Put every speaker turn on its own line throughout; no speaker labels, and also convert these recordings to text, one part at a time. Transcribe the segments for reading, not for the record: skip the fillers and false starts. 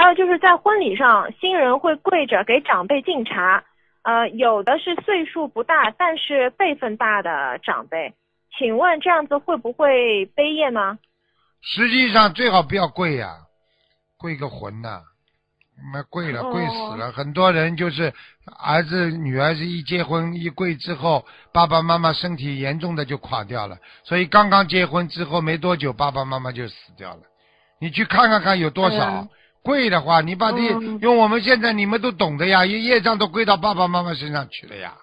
还有就是在婚礼上，新人会跪着给长辈敬茶，有的是岁数不大但是辈分大的长辈，请问这样子会不会背业呢？
实际上最好不要跪呀，跪个魂呐！那跪了，跪死了。很多人就是儿子、女儿一结婚一跪之后，爸爸妈妈身体严重的就垮掉了。所以刚刚结婚之后没多久，爸爸妈妈就死掉了。你去看看有多少。跪的话，你把这用我们现在你们都懂的呀，业障都归到爸爸妈妈身上去了呀。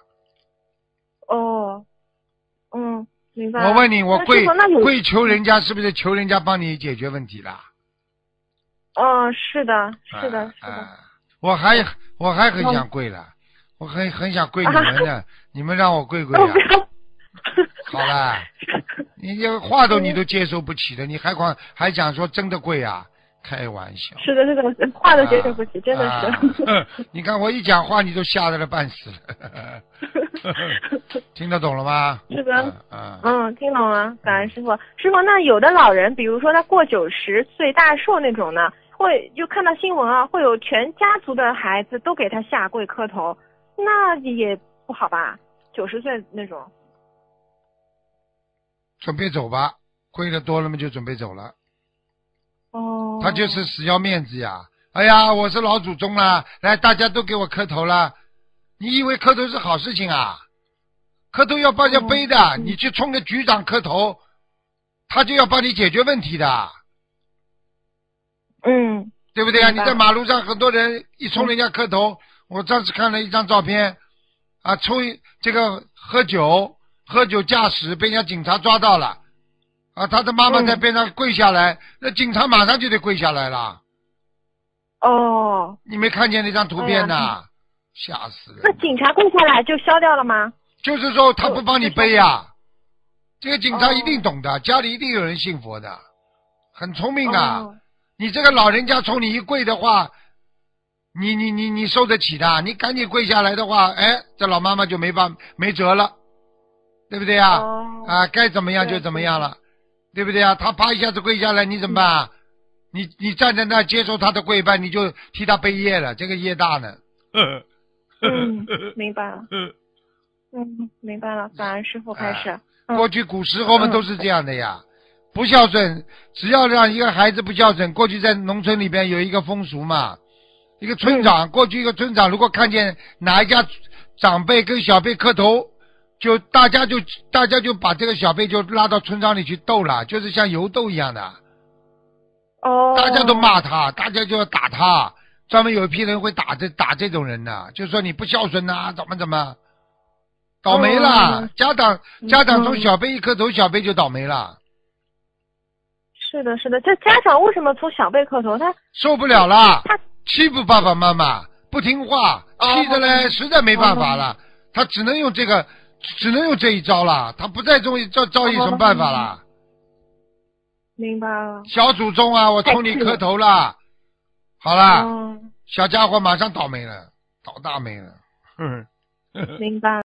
明白了。
我问你，我跪求人家，是不是求人家帮你解决问题啦？
是的，是的，是的。
我还很想跪了，我很想跪你们的，你们让我跪跪呀。好了，你这话你都接受不起的，你还想说真的跪啊？开玩笑。
是的，是的，话都接受不起，真的是。
你看我一讲话，你都吓得了半死了。听得懂了吗？
是的，听懂了，感恩师傅。师傅，那有的老人，比如说他过90岁大寿那种呢，就看到新闻啊，会有全家族的孩子都给他下跪磕头，那也不好吧？90岁那种。
准备走吧，跪的多了嘛，就准备走了。他就是死要面子呀！哎呀，我是老祖宗啦，来，大家都给我磕头了。你以为磕头是好事情啊？磕头要帮人家背的，你去冲个局长磕头，他就要帮你解决问题的。对不对啊？你在马路上很多人一冲人家磕头，我上次看了一张照片，这个喝酒驾驶被人家警察抓到了。他的妈妈在边上跪下来，那警察马上就得跪下来了。你没看见那张图片呐？吓死人！
那警察跪下来就消掉了吗？
就是说他不帮你背呀。这个警察一定懂的，家里一定有人信佛的，很聪明啊。你这个老人家冲你一跪的话，你受得起的？你赶紧跪下来的话，这老妈妈就没辙了，对不对呀？该怎么样就怎么样了。对不对啊？他啪一下子跪下来，你怎么办？你站在那接受他的跪拜，你就替他背业了，这个业大呢。
明白了。明白了。感恩师父开始。
过去古时候们都是这样的呀，不孝顺，只要让一个孩子不孝顺，过去在农村里边有一个风俗嘛，一个村长，过去一个村长如果看见哪一家长辈跟小辈磕头。大家就把这个小辈就拉到村庄里去斗了，就是像游斗一样的。大家都骂他，大家就要打他，专门有一批人会打这种人的，就说你不孝顺啊，怎么，倒霉了。家长从小辈一磕头，小辈就倒霉了。
是的，是的，这家长为什么从小辈磕头？他
受不了了，他欺负爸爸妈妈，不听话，气的嘞，实在没办法了，他只能用这一招了，他不再招以什么办法了？
明白了。
小祖宗啊，我冲你磕头了，好了，小家伙马上倒霉了，倒大霉了。
明白。